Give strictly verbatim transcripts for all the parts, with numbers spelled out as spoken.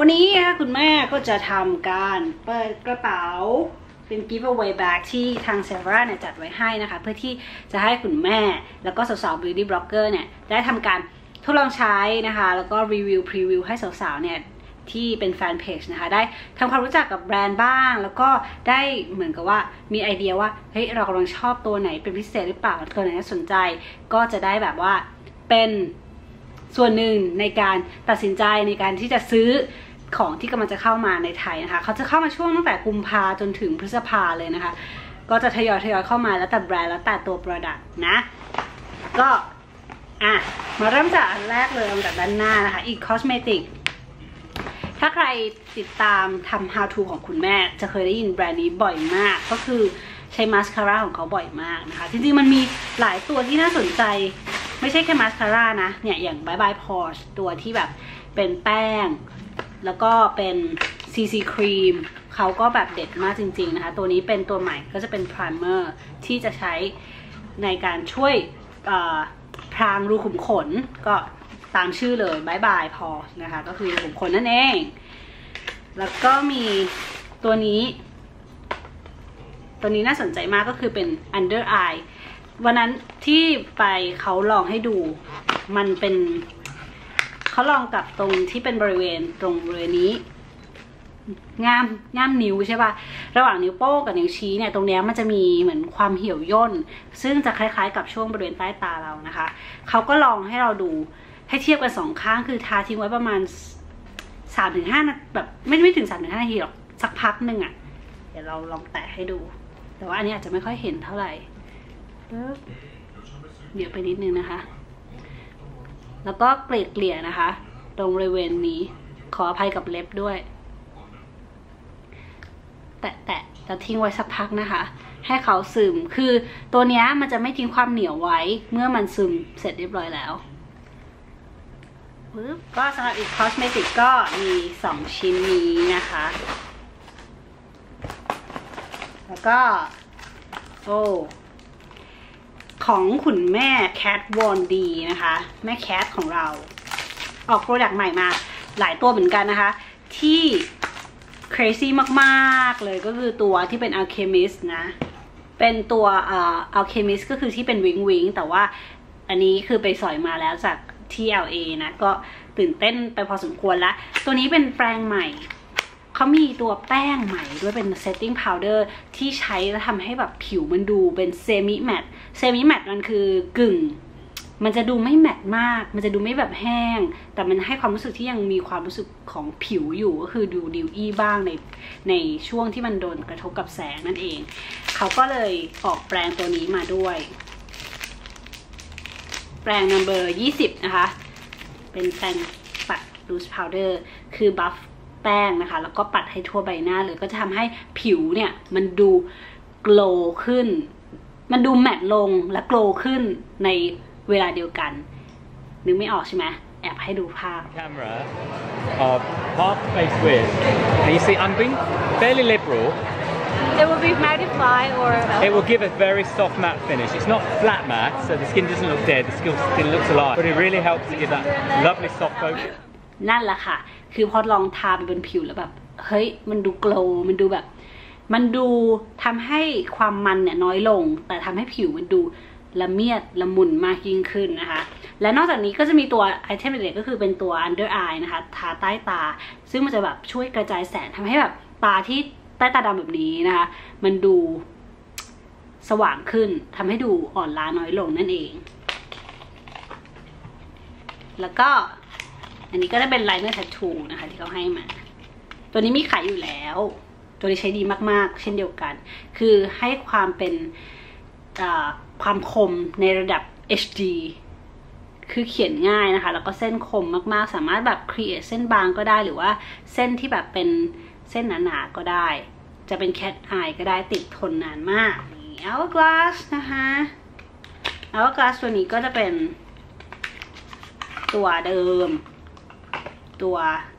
วันนี้นะคะคุณแม่ก็จะทำการเปิดกระเป๋าเป็น giveaway bag ที่ทาง Sephora เนี่ยจัดไว้ให้นะคะเพื่อที่จะให้คุณแม่แล้วก็สาวๆ beauty blogger เนี่ยได้ทำการทดลองใช้นะคะแล้วก็รีวิวพรีวิวให้สาวๆเนี่ยที่เป็นแฟนเพจนะคะได้ทำความรู้จักกับแบรนด์บ้างแล้วก็ได้เหมือนกับว่ามีไอเดียว่าเฮ้ยเรากำลังชอบตัวไหนเป็นพิเศษหรือเปล่าตัวไหนน่าสนใจก็จะได้แบบว่าเป็นส่วนหนึ่งในการตัดสินใจในการที่จะซื้อของที่กำลังจะเข้ามาในไทยนะคะเขาจะเข้ามาช่วงตั้งแต่กุมภาจนถึงพฤษภาเลยนะคะก็จะทยอยทยอยเข้ามาแล้วแต่แบรนด์แล้วแต่ตัว product นะก็อ่ะมาเริ่มจากอันแรกเลยมาจากด้านหน้านะคะอีก cosmetic ถ้าใครติดตามทำ how to ของคุณแม่จะเคยได้ยินแบรนด์นี้บ่อยมากก็คือใช้มาสคาร่าของเขาบ่อยมากนะคะจริงๆมันมีหลายตัวที่น่าสนใจไม่ใช่แค่มาสคาร่านะเนี่ยอย่าง Bye Bye Pores ตัวที่แบบเป็นแป้งแล้วก็เป็น ซี ซี Cream เขาก็แบบเด็ดมากจริงๆนะคะตัวนี้เป็นตัวใหม่ก็จะเป็น Primer ที่จะใช้ในการช่วยพรางรูขุมขนก็ตามชื่อเลย Bye Bye Pores นะคะก็คือรูขุมขนนั่นเองแล้วก็มีตัวนี้ตัวนี้น่าสนใจมากก็คือเป็น Under Eye วันนั้นที่ไปเขาลองให้ดูมันเป็นเขาลองกับตรงที่เป็นบริเวณตรงบริเวณนี้ง่ามง่ามนิ้วใช่ป่ะระหว่างนิ้วโป้งกับนิ้วชี้เนี่ยตรงนี้มันจะมีเหมือนความเหี่ยวย่นซึ่งจะคล้ายๆกับช่วงบริเวณใต้ตาเรานะคะเขาก็ลองให้เราดูให้เทียบกันสองข้างคือทาทิ้งไว้ประมาณ สามถึงห้า นาทีแบบไม่ไม่ถึง สามถึงห้า นาทีหรอกสักพักหนึ่งอ่ะเดี๋ยวเราลองแตะให้ดูแต่ว่าอันนี้อาจจะไม่ค่อยเห็นเท่าไหร่เดี๋ยวไปนิดนึงนะคะแล้วก็เกลี่ยเกลี่ยนะคะตรงบริเวณนี้ขออภัยกับเล็บด้วยแตะแตะแล้วทิ้งไว้สักพักนะคะให้เขาซึมคือตัวนี้มันจะไม่ทิ้งความเหนียวไว้เมื่อมันซึมเสร็จเรียบร้อยแล้วก็สำหรับอีกคอสเมติกก็มีสองชิ้นนี้นะคะแล้วก็โอ้ของคุณแม่แคทวอนดีนะคะแม่แคทของเราออกโปรดักต์ใหม่มาหลายตัวเหมือนกันนะคะที่ crazy มากๆเลยก็คือตัวที่เป็น Alchemist นะเป็นตัวเอ่อ Alchemist ก็คือที่เป็นวิงวิงแต่ว่าอันนี้คือไปสอยมาแล้วจากที่ แอล เอ นะก็ตื่นเต้นไปพอสมควรแล้วตัวนี้เป็นแปรงใหม่เขามีตัวแป้งใหม่ด้วยเป็น setting powder ที่ใช้แล้วทำให้แบบผิวมันดูเป็น semi matte semi matte มันคือกึ่งมันจะดูไม่แมตต์มากมันจะดูไม่แบบแห้งแต่มันให้ความรู้สึกที่ยังมีความรู้สึกของผิวอยู่ก็คือดูดิวอี้บ้างในในช่วงที่มันโดนกระทบกับแสงนั่นเองเขาก็เลยออกแปรงตัวนี้มาด้วยแปรง number ยี่สิบนะคะเป็นแปรงปัด loose powder คือบัฟแป้งนะคะแล้วก็ปัดให้ทั่วใบหน้าเลยก็จะทำให้ผิวเนี่ยมันดูโกลว์ขึ้นมันดูแมตต์ลงและโกลว์ขึ้นในเวลาเดียวกันนึกไม่ออกใช่ไหมแอบให้ดูภาพ Camera of half face width and you see I'm being fairly liberal. It will be mattified or it will give a very soft matte finish. It's not flat matte, so the skin doesn't look dead. The skin still looks alive, but it really helps to give that lovely soft focus. นั่นแหละค่ะคือพอลองทาไปบนผิวแล้วแบบเฮ้ยมันดูโกลว์มันดูแบบมันดูทำให้ความมันเนี่ยน้อยลงแต่ทำให้ผิวมันดูละเมียดละมุนมากยิ่งขึ้นนะคะและนอกจากนี้ก็จะมีตัวไอเทมเด็กก็คือเป็นตัว under eye นะคะทาใต้ตาซึ่งมันจะแบบช่วยกระจายแสงทำให้แบบตาที่ใต้ตาดำแบบนี้นะคะมันดูสว่างขึ้นทำให้ดูอ่อนล้าน้อยลงนั่นเองแล้วก็อันนี้ก็ได้เป็น liner tattoo นะคะที่เขาให้มาตัวนี้มีขายอยู่แล้วตัวนี้ใช้ดีมากๆเช่นเดียวกันคือให้ความเป็นความคมในระดับ เอช ดี คือเขียนง่ายนะคะแล้วก็เส้นคมมากๆสามารถแบบ create เส้นบางก็ได้หรือว่าเส้นที่แบบเป็นเส้นหนาๆก็ได้จะเป็น cat eye ก็ได้ติดทนนานมากนี่ hourglass นะคะ hourglass ตัวนี้ก็จะเป็นตัวเดิมตัว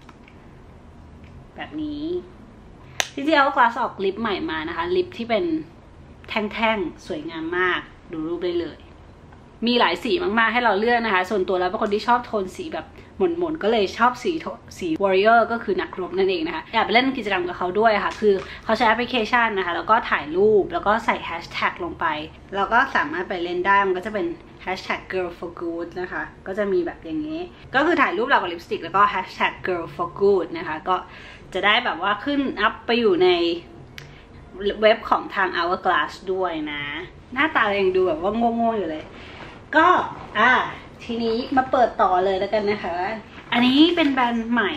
แบบนี้จริงๆ hourglass ออกลิปใหม่มานะคะลิปที่เป็นแท่งๆสวยงามมากดูรูปได้เลยมีหลายสีมากๆให้เราเลือกนะคะส่วนตัวแล้วเป็นคนที่ชอบโทนสีแบบหม่นหม่นก็เลยชอบสีสี warrior ก็คือนักรบนั่นเองนะคะอยากไปเล่นกิจกรรมกับเขาด้วยค่ะคือเขาใช้แอปพลิเคชันนะคะแล้วก็ถ่ายรูปแล้วก็ใส่แฮชแท็กลงไปแล้วก็สามารถไปเล่นได้มันก็จะเป็น แฮชแท็ก เกิร์ล ฟอร์ กูด นะคะก็จะมีแบบอย่างนี้ก็คือถ่ายรูปเรากับลิปสติกแล้วก็ แฮชแท็ก เกิร์ล ฟอร์ กูด นะคะก็จะได้แบบว่าขึ้นอัพไปอยู่ในเว็บของทาง Hourglass ด้วยนะหน้าตายังดูแบบว่าโง่ๆอยู่เลยก็อ่ะทีนี้มาเปิดต่อเลยแล้วกันนะคะอันนี้เป็นแบรนด์ใหม่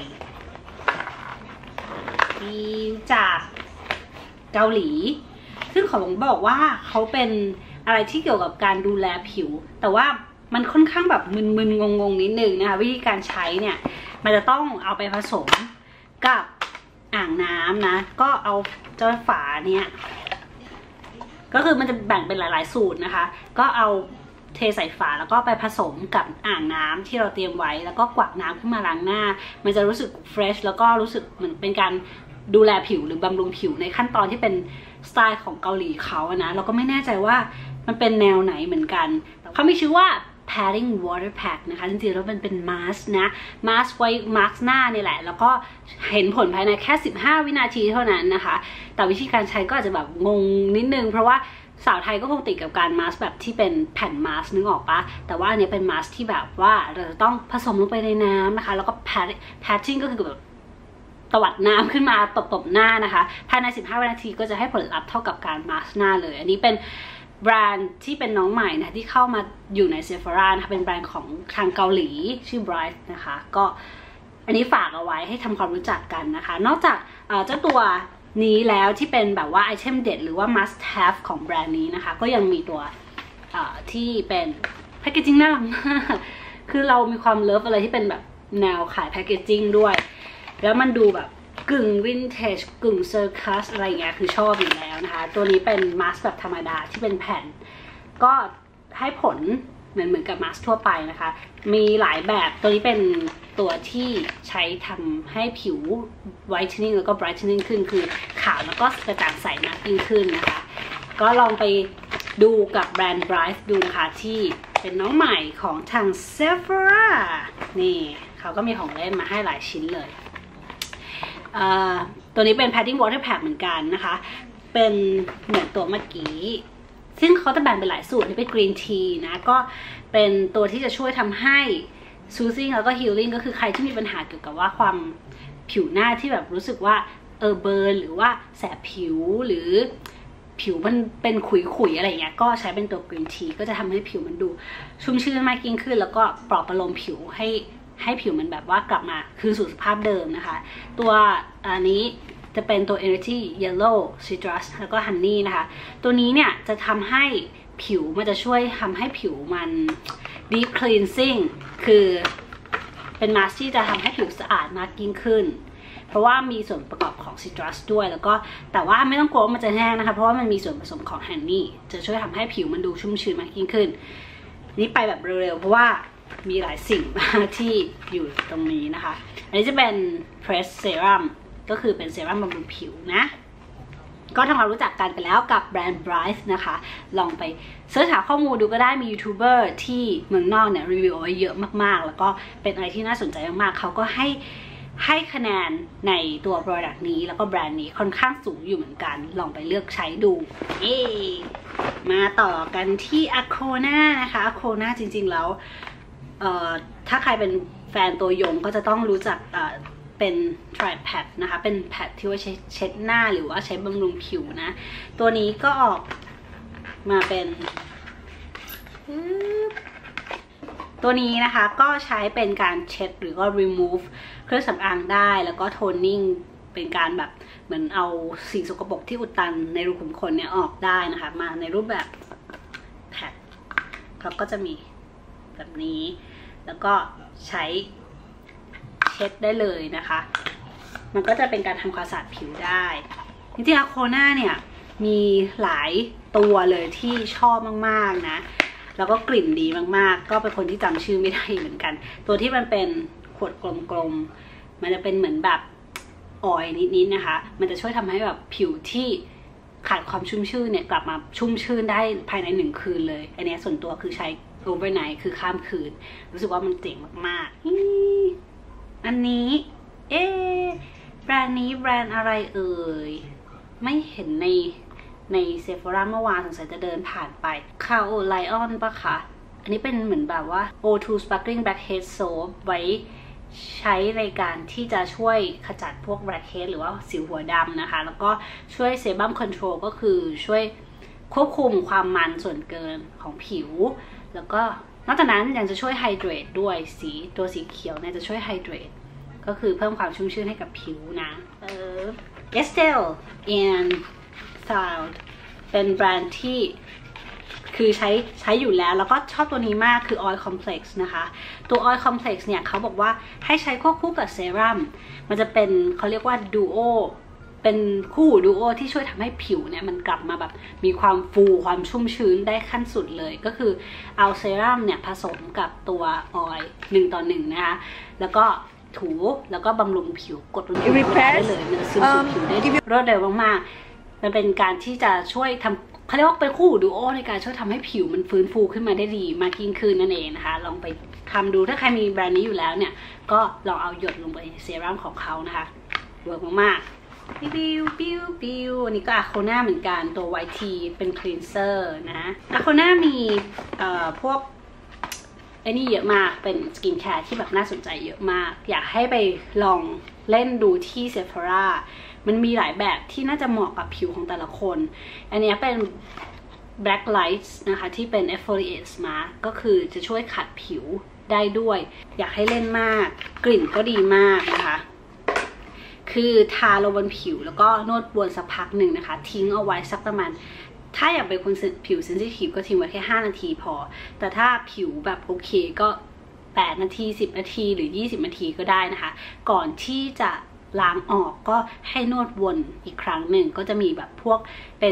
มีจากเกาหลีซึ่งขอบอกว่าเขาเป็นอะไรที่เกี่ยวกับการดูแลผิวแต่ว่ามันค่อนข้างแบบมึนๆงงๆนิดนึงนะคะวิธีการใช้เนี่ยมันจะต้องเอาไปผสมกับอ่างน้ำนะก็เอาเจ้าฝาเนี่ยก็คือมันจะแบ่งเป็นหลายๆสูตรนะคะก็เอาเทใส่ฝาแล้วก็ไปผสมกับอ่างน้ำที่เราเตรียมไว้แล้วก็กวักน้ำขึ้นมาล้างหน้ามันจะรู้สึกเฟรชแล้วก็รู้สึกเหมือนเป็นการดูแลผิวหรือบำรุงผิวในขั้นตอนที่เป็นสไตล์ของเกาหลีเขาอะนะเราก็ไม่แน่ใจว่ามันเป็นแนวไหนเหมือนกันเขามีชื่อว่า padding water pack นะคะจริงๆแล้วมันเป็นมาสก์นะมาสก์ไว้มาสก์หน้านี่แหละแล้วก็เห็นผลภายในแค่สิบห้าวินาทีเท่านั้นนะคะแต่วิธีการใช้ก็อาจจะแบบงงนิดนึงเพราะว่าสาวไทยก็คงติดกับการมาสก์แบบที่เป็นแผ่นมาสก์นึกออกปะแต่ว่าอันนี้เป็นมาสก์ที่แบบว่าเราจะต้องผสมลงไปในน้ำนะคะแล้วก็ patching ก็คือแบบตวัดน้ำขึ้นมาตบๆหน้านะคะภายในสิบห้าวินาทีก็จะให้ผลลัพธ์เท่ากับการมาสก์หน้าเลยอันนี้เป็นแบรนด์ที่เป็นน้องใหม่นะที่เข้ามาอยู่ใน Sephora นะคะเป็นแบรนด์ของทางเกาหลีชื่อ Bright นะคะก็อันนี้ฝากเอาไว้ให้ทำความรู้จักกันนะคะนอกจากเจ้าตัวนี้แล้วที่เป็นแบบว่าไอเทมเด็ดหรือว่า must have ของแบรนด์นี้นะคะก็ยังมีตัวที่เป็นแพคเกจิ้งน่ารักมากคือเรามีความเลิฟอะไรที่เป็นแบบแนวขายแพคเกจิ้งด้วยแล้วมันดูแบบกึ่งวินเทจกึ่งเซอร์คัสอะไรเงี้ยคือชอบอยู่แล้วนะคะตัวนี้เป็นมาสก์แบบธรรมดาที่เป็นแผ่นก็ให้ผลเหมือนเหมือนกับมาสก์ทั่วไปนะคะมีหลายแบบตัวนี้เป็นตัวที่ใช้ทำให้ผิว whitening แล้วก็ brightening ขึ้นคือขาวแล้วก็กระจ่างใสมากยิ่งขึ้นนะคะก็ลองไปดูกับแบรนด์ Bright ดูนะคะที่เป็นน้องใหม่ของทาง Sephora นี่เขาก็มีของเล่นมาให้หลายชิ้นเลยตัวนี้เป็น padding water pack เหมือนกันนะคะเป็นเหมือนตัวเมื่อกี้ซึ่งเขาจะแบ่งเป็นหลายสูตรนี่เป็น green tea นะก็เป็นตัวที่จะช่วยทำให้ soothing แล้วก็ healing ก็คือใครที่มีปัญหาเกี่ยวกับว่าความผิวหน้าที่แบบรู้สึกว่าเออเบิร์นหรือว่าแสบผิวหรือผิวมันเป็นขุยๆอะไรเงี้ยก็ใช้เป็นตัว green tea ก็จะทำให้ผิวมันดูชุ่มชื้นมากยิ่งขึ้นแล้วก็ปลอบประโลมผิวให้ให้ผิวมันแบบว่ากลับมาคืนสู่สภาพเดิมนะคะตัวอันนี้จะเป็นตัว Energy Yellow Citrus แล้วก็ Honey นะคะตัวนี้เนี่ยจะทำให้ผิวมันจะช่วยทำให้ผิวมัน Deep Cleansing คือเป็นมาสก์ที่จะทำให้ผิวสะอาดมากยิ่งขึ้นเพราะว่ามีส่วนประกอบของ Citrus ด้วยแล้วก็แต่ว่าไม่ต้องกลัวว่ามันจะแห้งนะคะเพราะว่ามันมีส่วนผสมของ Honey จะช่วยทำให้ผิวมันดูชุ่มชื้นมากยิ่งขึ้นนี่ไปแบบเร็วๆเพราะว่ามีหลายสิ่งมากที่อยู่ตรงนี้นะคะอันนี้จะเป็น Press Serum ก็คือเป็นเซรั่มบำรุงผิวนะก็ทำความรู้จักกันไปแล้วกับแบรนด์ Bright นะคะลองไปเสิร์ชหาข้อมูลดูก็ได้มียูทูบเบอร์ที่เมืองนอกเนี่ยรีวิวเอาไว้เยอะมากๆแล้วก็เป็นอะไรที่น่าสนใจมากๆเขาก็ให้ให้คะแนนในตัว Product นี้แล้วก็แบรนด์นี้ค่อนข้างสูงอยู่เหมือนกันลองไปเลือกใช้ดูเอ๊มาต่อกันที่ Acona นะคะ Acona จริงๆแล้วเอ่อถ้าใครเป็นแฟนตัวยงก็จะต้องรู้จักเอ่อเป็น Tri Pad นะคะเป็นแพดที่ไว้ใช้เช็ดหน้าหรือว่าใช้บำรุงผิวนะตัวนี้ก็ออกมาเป็นตัวนี้นะคะก็ใช้เป็นการเช็ดหรือก็ remove เครื่องสำอางได้แล้วก็ toning เป็นการแบบเหมือนเอาสิ่งสกปรกที่อุดตันในรูขุมขนเนี่ยออกได้นะคะมาในรูปแบบแพดเขาก็จะมีแบบนี้แล้วก็ใช้เช็ดได้เลยนะคะมันก็จะเป็นการทำความสะอาดผิวได้จริงๆAconaเนี่ยมีหลายตัวเลยที่ชอบมากๆนะแล้วก็กลิ่นดีมากๆก็เป็นคนที่จำชื่อไม่ได้เหมือนกันตัวที่มันเป็นขวดกลมๆมันจะเป็นเหมือนแบบออยล์นิดๆนะคะมันจะช่วยทำให้แบบผิวที่ขาดความชุ่มชื่นเนี่ยกลับมาชุ่มชื่นได้ภายในหนึ่งคืนเลยอันนี้ส่วนตัวคือใช้ overnight คือข้ามคืนรู้สึกว่ามันเจ๋งมากๆอันนี้เอ๊ะแบรนด์นี้แบรนด์อะไรเอ่ยไม่เห็นในในเซฟอร่าเมื่อวานสงสัยจะเดินผ่านไปคาโอไลออนปะคะอันนี้เป็นเหมือนแบบว่า โอ ทู Sparkling Blackhead Soap ไว้ใช้ในการที่จะช่วยขจัดพวก blackhead หรือว่าสิวหัวดำนะคะแล้วก็ช่วย Sebum Control ก็คือช่วยควบคุมความมันส่วนเกินของผิวแล้วก็นอกจากนั้นยังจะช่วยไฮเดรตด้วยสีตัวสีเขียวเนี่ยจะช่วยไฮเดรตก็คือเพิ่มความชุ่มชื้นให้กับผิวนะเออ Estelle and Sound เป็นแบรนด์ที่คือใช้ใช้อยู่แล้วแล้วก็ชอบตัวนี้มากคือ Oil Complex นะคะตัว Oil Complex เนี่ยเขาบอกว่าให้ใช้ควบคู่กับเซรั่มมันจะเป็นเขาเรียกว่า Duo เป็นคู่ดูโอที่ช่วยทำให้ผิวเนี่ยมันกลับมาแบบมีความฟูความชุ่มชื้นได้ขั้นสุดเลยก็คือเอาเซรั่มเนี่ยผสมกับตัวออยล์หนึ่งต่อหนึ่งนะคะแล้วก็ถูแล้วก็บำรุงผิวกดบนผิวได้เลยมันซึมสู่ผิวได้รวดเร็วมากๆมันเป็นการที่จะช่วยทำเขาเรียกว่าเป็นคู่ดูโอในการช่วยทำให้ผิวมันฟื้นฟูขึ้นมาได้ดีมากยิ่งขึ้นนั่นเองนะคะลองไปทำดูถ้าใครมีแบรนด์นี้อยู่แล้วเนี่ยก็ลองเอาหยดลงไปในเซรั่มของเขานะคะเวิร์กมากๆบิวบิวบิวอันนี้ก็อะโคน่าเหมือนกันตัว ไวท์ ที เป็นคลีนเซอร์นะอะโคน่ามีเอ่อพวกไอ้นี่เยอะมากเป็นสกินแคร์ที่แบบน่าสนใจเยอะมากอยากให้ไปลองเล่นดูที่ Sephora มันมีหลายแบบที่น่าจะเหมาะกับผิวของแต่ละคนอันนี้เป็น Black Lights นะคะที่เป็น Exfoliate Mask ก็คือจะช่วยขัดผิวได้ด้วยอยากให้เล่นมากกลิ่นก็ดีมากนะคะคือทาลงบนผิวแล้วก็นวดวนสักพักหนึ่งนะคะทิ้งเอาไว้สักประมาณถ้าอยากเป็นคนผิวเซนซิทีฟก็ทิ้งไว้แค่ห้านาทีพอแต่ถ้าผิวแบบโอเคก็แปดนาทีสิบนาทีหรือยี่สิบนาทีก็ได้นะคะก่อนที่จะล้างออกก็ให้นวดวนอีกครั้งหนึ่งก็จะมีแบบพวกเป็น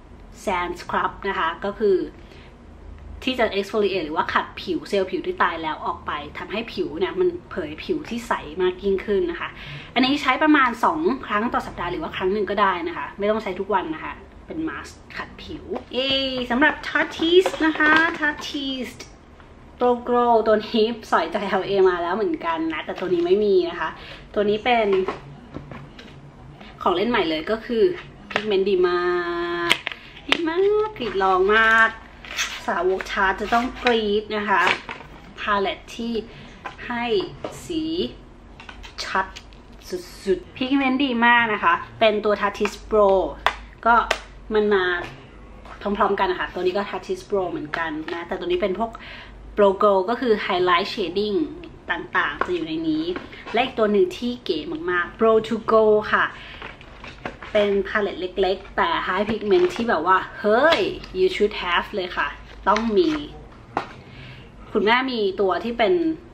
sand scrub นะคะก็คือที่จะ exfoliate หรือว่าขัดผิวเซลล์ผิวที่ตายแล้วออกไปทำให้ผิวเนี่ยมันเผยผิวที่ใสมากยิ่งขึ้นนะคะอันนี้ใช้ประมาณสองครั้งต่อสัปดาห์หรือว่าครั้งหนึ่งก็ได้นะคะไม่ต้องใช้ทุกวันนะคะเป็นมาสก์ขัดผิวเอสำหรับ Tarteist นะคะ Tarteist Pro Glow ตัวนี้สอยจาก แอล เอ มาแล้วเหมือนกันนะแต่ตัวนี้ไม่มีนะคะตัวนี้เป็นของเล่นใหม่เลยก็คือพิกเมนต์ดีมากดีมากกรีดลองมากสาวกชาร์ตจะต้องกรีดนะคะพาเลตที่ให้สีชัดสุดๆพิกเมนต์ดีมากนะคะเป็นตัว Tarteist Pro ก็มันมาพร้อมๆกันนะคะตัวนี้ก็ Tarteist Pro เหมือนกันนะแต่ตัวนี้เป็นพวก Pro Glow ก็คือ Highlight Shading ต่างๆจะอยู่ในนี้และอีกตัวหนึ่งที่เก๋มากๆ Pro to Go ค่ะเป็นพาเลตเล็กๆแต่ High Pigment ที่แบบว่าเฮ้ย you should have เลยค่ะต้องมีคุณแม่มีตัวที่เป็น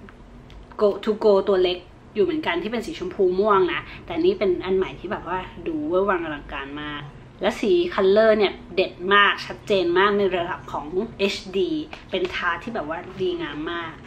go to go ตัวเล็กอยู่เหมือนกันที่เป็นสีชมพูม่วงนะแต่นี่เป็นอันใหม่ที่แบบว่าดูเวอร์วังอลังการมากและสีคัลเลอร์เนี่ยเด็ดมากชัดเจนมากในระดับของ เอช ดี เป็นทาที่แบบว่าดีงามมาก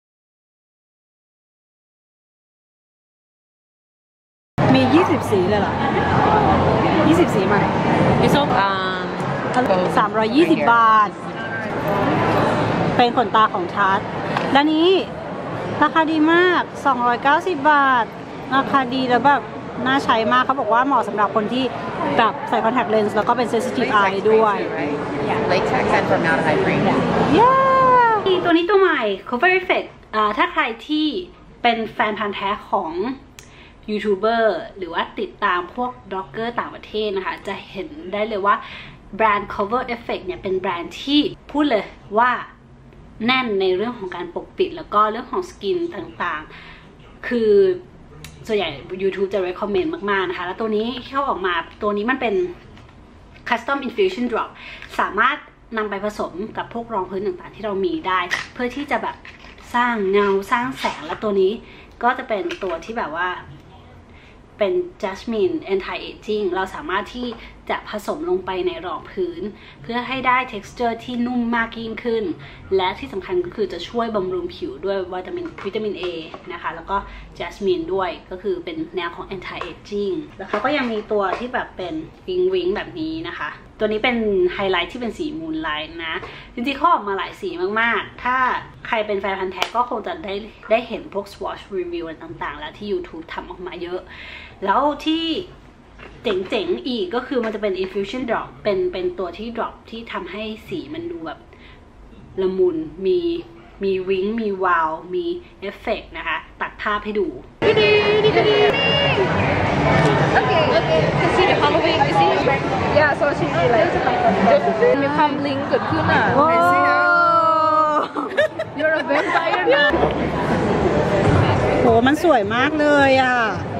มียี่สิบสีเลยเหรอยี่สิบสีใหม่พี่ส้มอ่าสามร้อยยี่สิบบาทเป็นขนตาของชาร์ตและนี้ราคาดีมากสองร้อยเก้าสิบบาทราคาดีแล้วแบบน่าใช้มากเขาบอกว่าเหมาะสำหรับคนที่แบบใส่คอนแทคเลนส์แล้วก็เป็น sensitive eye ด้วย latex and formaldehyde free ย่าตัวนี้ตัวใหม่ Cover Effect อ่าถ้าใครที่เป็นแฟนพันธุ์แท้ของยูทูบเบอร์หรือว่าติดตามพวกบล็อกเกอร์ต่างประเทศนะคะจะเห็นได้เลยว่าแบรนด์ Cover Effect เนี่ยเป็นแบรนด์ที่พูดเลยว่าแน่นในเรื่องของการปกปิดแล้วก็เรื่องของสกินต่างๆคือส่วนใหญ่ YouTube จะ recommend มากๆนะคะแล้วตัวนี้ที่เขาออกมาตัวนี้มันเป็น Custom Infusion Drop สามารถนำไปผสมกับพวกรองพื้นต่างๆที่เรามีได้เพื่อที่จะแบบสร้างเงาสร้างแสงและตัวนี้ก็จะเป็นตัวที่แบบว่าเป็น Jasmine Anti Aging เราสามารถที่จะผสมลงไปในรองพื้นเพื่อให้ได้ texture ที่นุ่มมากยิ่งขึ้นและที่สำคัญก็คือจะช่วยบำรุงผิวด้วยวิตามินวิตามิน A นะคะแล้วก็แจสมินด้วยก็คือเป็นแนวของ anti aging แล้วเขาก็ยังมีตัวที่แบบเป็นวิงวิงแบบนี้นะคะตัวนี้เป็นไฮไลท์ที่เป็นสีมูนไลท์นะจริงๆเขาออกมาหลายสีมากๆถ้าใครเป็นแฟนพันธุ์แท้ก็คงจะได้ได้เห็นพวก swatch review ต่างๆแล้วที่ YouTube ทำออกมาเยอะแล้วที่เจ๋งๆอีกก็คือมันจะเป็น infusion drop เป็นเป็นตัวที่ drop ที่ทำให้สีมันดูแบบละมุนมีมีวิงมีวาวมีเอฟเฟกต์นะคะตัดภาพให้ดู Okay, okay. You see the Halloween, you see? Yeah, so she be like, Josephine, มีความบลิงเกิดขึ้นอ่ะ You're a vampire now. โหมันสวยมากเลยอ่ะ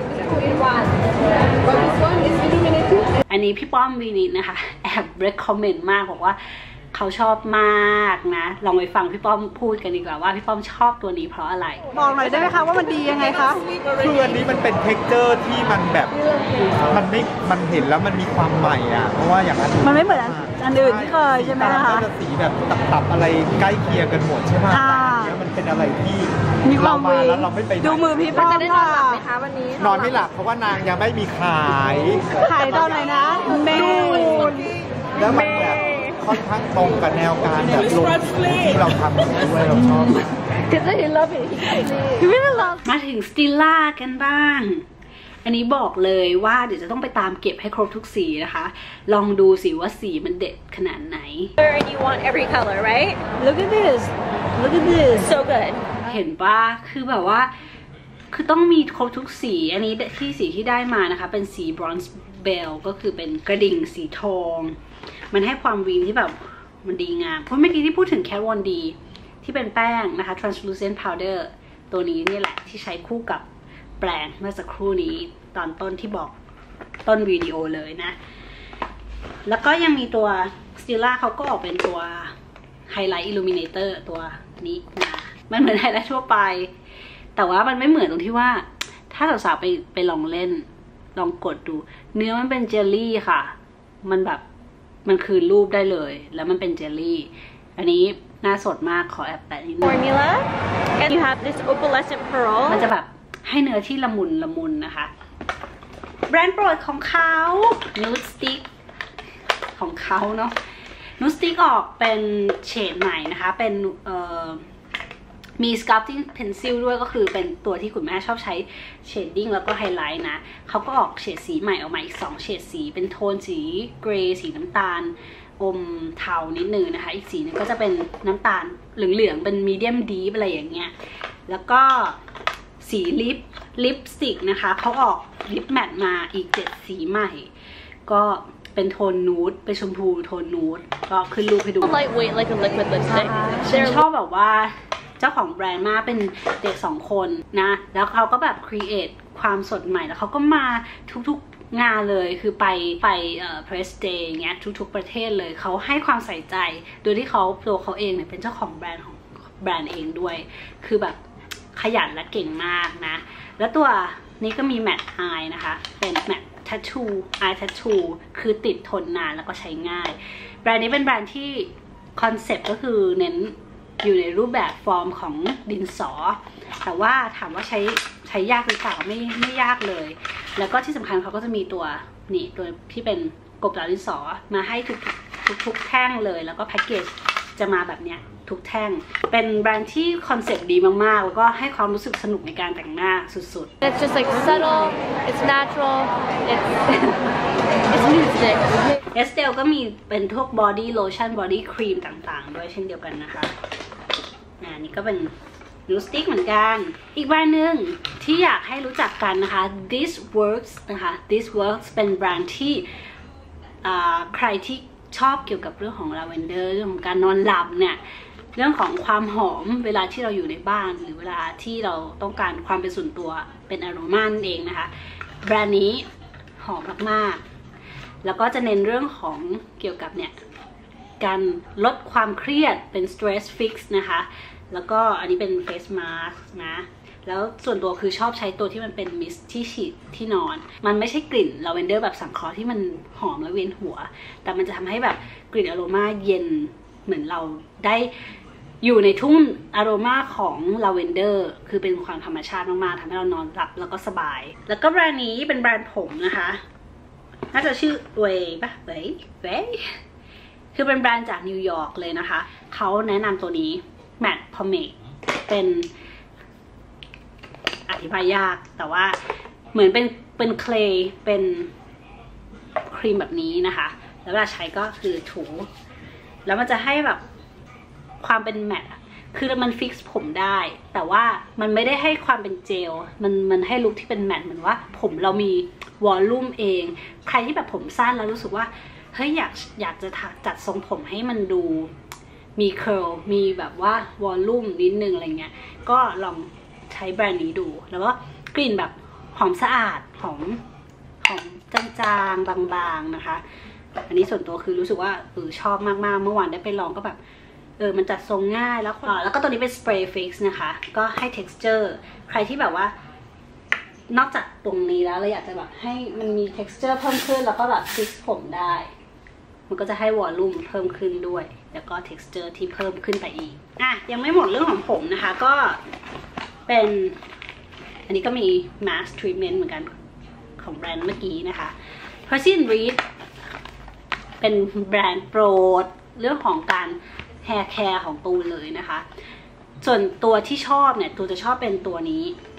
But this one is illuminated. อันนี้พี่ป้อมวีนิดนะคะแอบ recommend มากบอกว่าเขาชอบมากนะลองไปฟังพี่ป้อมพูดกันดีกว่าว่าพี่ป้อมชอบตัวนี้เพราะอะไรบอกหน่อยได้ไหมคะว่ามันดียังไงคะคืออันนี้มันเป็นเท็กเจอร์ที่มันแบบมันไม่มันเห็นแล้วมันมีความใหม่อ่ะเพราะว่าอย่างนั้นมันไม่เหมือนอันอันอื่นที่เคยใช่ไหมคะก็จะสีแบบตับๆอะไรใกล้เคียงกันหมดใช่ไหมอ่าแต่อันเนี้ยมันเป็นอะไรที่มีความเรมาแล้วเราไม่ไปดูมือพี่ป้อมจะได้นอนหลับค่ะไหมคะวันนี้นอนไม่หลับเพราะว่านางยังไม่มีขายขายตอนไหนนะเมนแล้วมันแบบค่อนข้างตรงกับแนวการแบบลงที่เราทำด้วยเราชอบ Because he love it. He really มาถึงสติลล่ากันบ้างอันนี้บอกเลยว่าเดี๋ยวจะต้องไปตามเก็บให้ครบทุกสีนะคะลองดูสิว่าสีมันเด็ดขนาดไหน and you want every color, right? Look at this Look at this So good. เห็นปะคือแบบว่าคือต้องมีครบทุกสีอันนี้ที่สีที่ได้มานะคะเป็นสี bronze bell ก็คือเป็นกระดิ่งสีทองมันให้ความวิงที่แบบมันดีงามเพราะเมื่อกี้ที่พูดถึง Kat Von D ที่เป็นแป้งนะคะ translucent powder ตัวนี้นี่แหละที่ใช้คู่กับแปรงเมื่อสักครู่นี้ตอนต้นที่บอกต้นวิดีโอเลยนะแล้วก็ยังมีตัว Stila เขาก็ออกเป็นตัว Highlight Illuminator ตัวนี้มามันเหมือนไฮไลท์ทั่วไปแต่ว่ามันไม่เหมือนตรงที่ว่าถ้าสาวๆไปไปลองเล่นลองกดดูเนื้อมันเป็นเจลลี่ค่ะมันแบบมันคืนรูปได้เลยแล้วมันเป็นเจลลี่อันนี้น่าสดมากขอแอบแปะนิดนึง Formula. And you have this opalescent pearl. มันจะแบบให้เนื้อที่ละมุนละมุนนะคะแบรนด์โปรดของเขา Nude Stick ของเขาเนาะ Nude Stick ออกเป็นเฉดใหม่นะคะเป็นเอ่อมี sculpting pencil ด้วยก็คือเป็นตัวที่คุณแม่ชอบใช้ shading แล้วก็ไฮไลท์นะเขาก็ออกเฉดสีใหม่ออกมาอีกสองเฉดสีเป็นโทนสีเกรย์สีน้ำตาลอมเทานิดนึงนะคะอีกสีนึงก็จะเป็นน้ำตาลเหลืองๆเป็น medium deep อะไรอย่างเงี้ยแล้วก็สีลิปลิปสติกนะคะเขาออกลิปแมทมาอีกเจ็ดสีใหม่ก็เป็นโทนนูดเป็นชมพูโทนนูดก็ขึ้นรูปให้ดู Lightweight like a liquid lipstick. ฉันชอบแบบว่าเจ้าของแบรนด์มากเป็นเด็กสองคนนะแล้วเขาก็แบบครีเอทความสดใหม่แล้วเขาก็มาทุกๆงานเลยคือไปไปเอ่อ press day เงี้ยทุกๆประเทศเลยเขาให้ความใส่ใจโดยที่เขาตัวเขาเองเนี่ยเป็นเจ้าของแบรนด์ของแบรนด์เองด้วยคือแบบขยันและเก่งมากนะแล้วตัวนี้ก็มีแมทอายนะคะเป็นแมททัตทูอายทัตทูคือติดทนนานแล้วก็ใช้ง่ายแบรนด์นี้เป็นแบรนด์ที่คอนเซ็ปต์ก็คือเน้นอยู่ในรูปแบบฟอร์มของดินสอแต่ว่าถามว่าใช้ใช้ยากหรือเปล่าไม่ไม่ยากเลยแล้วก็ที่สำคัญเขาก็จะมีตัวนี่ตัวที่เป็นกบเหลาดินสอมาให้ทุกทุกทุกแท่งเลยแล้วก็แพ็กเกจจะมาแบบเนี้ยทุกแท่งเป็นแบรนด์ที่คอนเซ็ปต์ดีมากๆแล้วก็ให้ความรู้สึกสนุกในการแต่งหน้าสุดๆ It's just like subtle. It's natural. It's it's music. เอสเตลก็มีเป็นพวกบอดี้โลชั่นบอดี้ครีมต่างๆด้วยเช่นเดียวกันนะคะอันนี้ก็เป็นนูสติกเหมือนกันอีกแบรนด์หนึ่งที่อยากให้รู้จักกันนะคะ This Works นะคะ This Works เป็นแบรนด์ที่ใครที่ชอบเกี่ยวกับเรื่องของลาเวนเดอร์เรื่องของการนอนหลับเนี่ยเรื่องของความหอมเวลาที่เราอยู่ในบ้านหรือเวลาที่เราต้องการความเป็นส่วนตัวเป็นอโรมาเองนะคะแบรนด์นี้หอมมากๆแล้วก็จะเน้นเรื่องของเกี่ยวกับเนี่ยการลดความเครียดเป็น stress fix นะคะแล้วก็อันนี้เป็นเฟสมาสก์นะแล้วส่วนตัวคือชอบใช้ตัวที่มันเป็นมิสที่ฉีดที่นอนมันไม่ใช่กลิ่นลาเวนเดอร์แบบสังเคราะห์ที่มันหอมและเวียนหัวแต่มันจะทำให้แบบกลิ่นอโรมาเย็นเหมือนเราได้อยู่ในทุ่งอโรมาของลาเวนเดอร์คือเป็นความธรรมชาติมากๆทำให้เรานอนหลับแล้วก็สบายแล้วก็แบรนด์นี้เป็นแบรนด์ผมนะคะน่าจะชื่อเวย์ปะเวย์เวย์คือเป็นแบรนด์จากนิวยอร์กเลยนะคะเขาแนะนำตัวนี้ Matte Pomade เป็นอธิบายยากแต่ว่าเหมือนเป็นเป็นเคลย์เป็นครีมแบบนี้นะคะแล้วเวลาใช้ก็คือถูแล้วมันจะให้แบบความเป็นแมตต์คือมันฟิกซ์ผมได้แต่ว่ามันไม่ได้ให้ความเป็นเจลมันมันให้ลุคที่เป็นแมตต์เหมือนว่าผมเรามีวอลลุ่มเองใครที่แบบผมสั้นแล้วรู้สึกว่าเฮ้ยอยากอยากจะจัดทรงผมให้มันดูมีเคิร์ลมีแบบว่าวอลลุ่มนิดนึงอะไรเงี้ยก็ลองใช้แบรนด์นี้ดูแล้วก็กลิ่นแบบหอมสะอาดหอมหอมจางๆบางๆนะคะอันนี้ส่วนตัวคือรู้สึกว่าเออชอบมากๆเมื่อวานได้ไปลองก็แบบเออมันจัดทรงง่ายแล้วแล้วก็ตัวนี้เป็นสเปรย์ฟิกซ์นะคะก็ให้ texture ใครที่แบบว่านอกจากตรงนี้แล้วเราอยากจะแบบให้มันมี texture เพิ่มขึ้นแล้วก็แบบฟิกซ์ผมได้มันก็จะให้วอลลุ่มเพิ่มขึ้นด้วยแล้วก็ texture ที่เพิ่มขึ้นไปอีกอ่ะยังไม่หมดเรื่องของผมนะคะก็เป็นอันนี้ก็มี mask treatment เหมือนกันของแบรนด์เมื่อกี้นะคะ Percy and Reed เป็นแบรนด์โปรดเรื่องของการ hair care ของตูนเลยนะคะส่วนตัวที่ชอบเนี่ยตูนจะชอบเป็นตัวนี้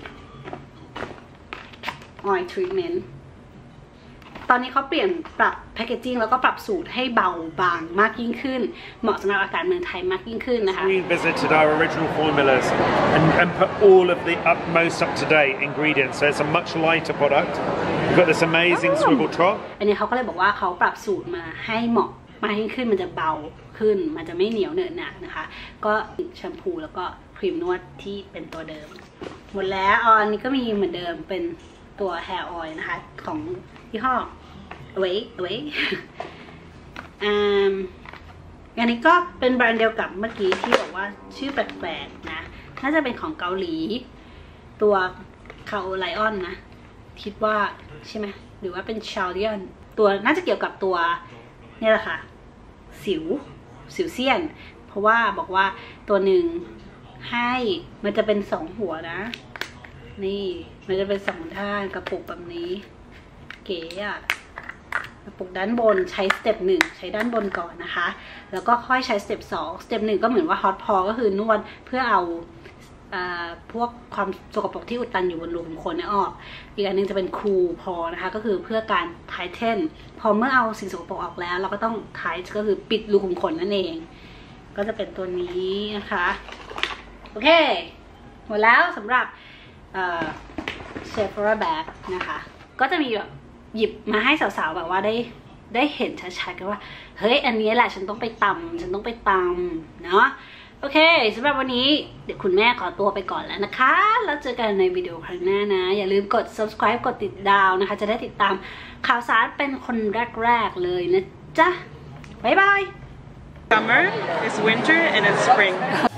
oil treatment ตอนนี้เขาเปลี่ยนปรับแพคเกจจิ้งแล้วก็ปรับสูตรให้เบาบางมากยิ่งขึ้นเหมาะสำหรับอากาศเมืองไทยมากยิ่งขึ้นนะคะ Revisited our original formulas and, and put all of the up, most up-to-date ingredients, so it's a much lighter product. We've got this amazing swivel top. อันนี้เขาก็เลยบอกว่าเขาปรับสูตรมาให้เหมาะมากยิ่งขึ้นมันจะเบาขึ้นมันจะไม่เหนียวเหนอะหนะนะคะก็แชมพูแล้วก็ครีมนวดที่เป็นตัวเดิมหมดแล้วอ๋ออันนี้ก็มีเหมือนเดิมเป็นตัว hair oil นะคะของยี่ห้อ Away Away อ่าอันนี้ก็เป็นแบรนด์เดียวกับเมื่อกี้ที่บอกว่าชื่อแปลกๆนะน่าจะเป็นของเกาหลีตัวคาโอไลออนนะคิดว่าใช่ไหมหรือว่าเป็นชาเลียนตัวน่าจะเกี่ยวกับตัวนี่แหละค่ะสิวสิวเซียนเพราะว่าบอกว่าตัวหนึ่งให้มันจะเป็นสองหัวนะนี่มันจะเป็นสองด้านกระปุกแบบนี้เก๋อะกระปุกด้านบนใช้สเต็ปหนึ่งใช้ด้านบนก่อนนะคะแล้วก็ค่อยใช้สเต็ปสองสเต็ปหนึ่งก็เหมือนว่าฮอตพอก็คือนวดเพื่อเอาพวกความสกปรกที่อุดตันอยู่บนรูขุมขนนี่ออกอีกอันนึงจะเป็นคูลพอนะคะก็คือเพื่อการไทเทนพอเมื่อเอาสิ่งสกปรกออกแล้วเราก็ต้องไทก็คือปิดรูขุมขนนั่นเองก็จะเป็นตัวนี้นะคะโอเคหมดแล้วสำหรับเซฟราแบ็กนะคะก็จะมีแบบหยิบมาให้สาวๆแบบว่าได้ได้เห็นชัดๆกันว่าเฮ้ยอันนี้แหละฉันต้องไปตำฉันต้องไปตำเนาะโอเคสำหรับวันนี้เดี๋ยวคุณแม่ขอตัวไปก่อนแล้วนะคะแล้วเจอกันในวิดีโอครั้งหน้านะอย่าลืมกด subscribe กดติดดาวนะคะจะได้ติดตามข่าวสารเป็นคนแรกๆเลยนะจ๊ะบ๊ายบาย Summer, it's winter, and it's spring.